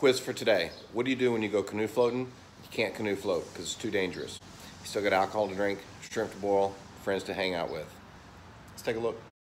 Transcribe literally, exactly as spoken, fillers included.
quiz for today. What do you do when you go canoe floating? You can't canoe float because it's too dangerous. You still got alcohol to drink, shrimp to boil, friends to hang out with. Let's take a look.